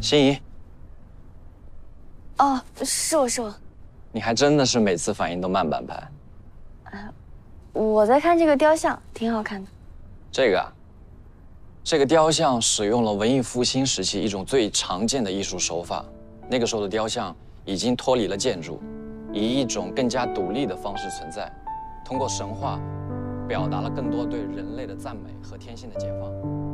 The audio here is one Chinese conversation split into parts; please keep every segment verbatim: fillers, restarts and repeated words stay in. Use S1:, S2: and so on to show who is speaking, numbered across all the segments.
S1: 心怡。
S2: 哦，是我是我。
S1: 你还真的是每次反应都慢半拍。
S2: 呃，我在看这个雕像，挺好看的。
S1: 这个啊，这个雕像使用了文艺复兴时期一种最常见的艺术手法。那个时候的雕像已经脱离了建筑，以一种更加独立的方式存在，通过神话表达了更多对人类的赞美和天性的解放。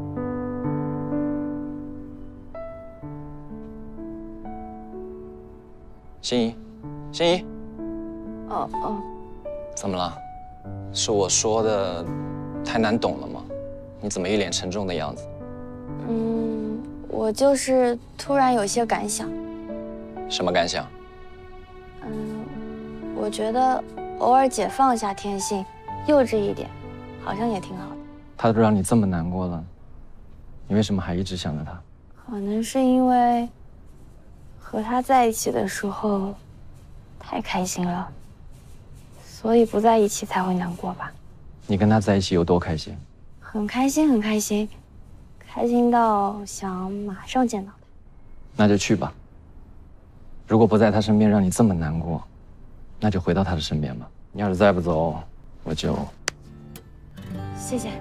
S1: 心怡，心怡。
S2: 哦哦。
S1: 怎么了？是我说的太难懂了吗？你怎么一脸沉重的样子？
S2: 嗯，我就是突然有些感想。
S1: 什么感想？
S2: 嗯，我觉得偶尔解放一下天性，幼稚一点，好像也挺好的。
S1: 他都让你这么难过了，你为什么还一直想着他？
S2: 可能是因为和他在一起的时候太开心了，所以不在一起才会难过吧。
S1: 你跟他在一起有多开心？
S2: 很开心，很开心，开心到想马上见到他。
S1: 那就去吧。如果不在他身边让你这么难过，那就回到他的身边吧。你要是再不走，我就……
S2: 谢谢。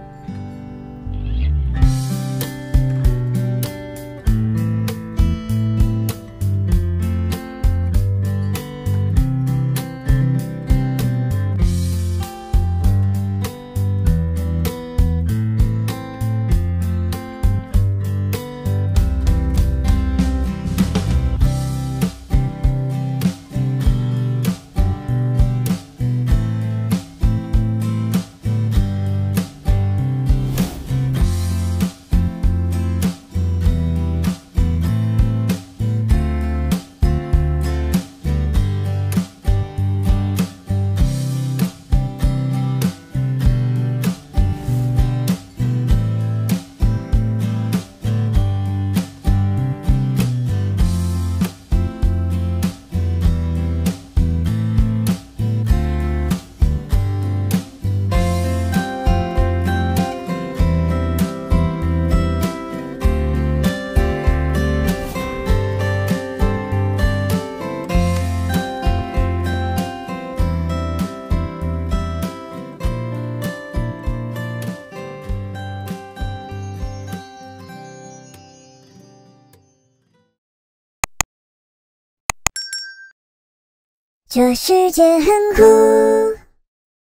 S3: 这世界很酷。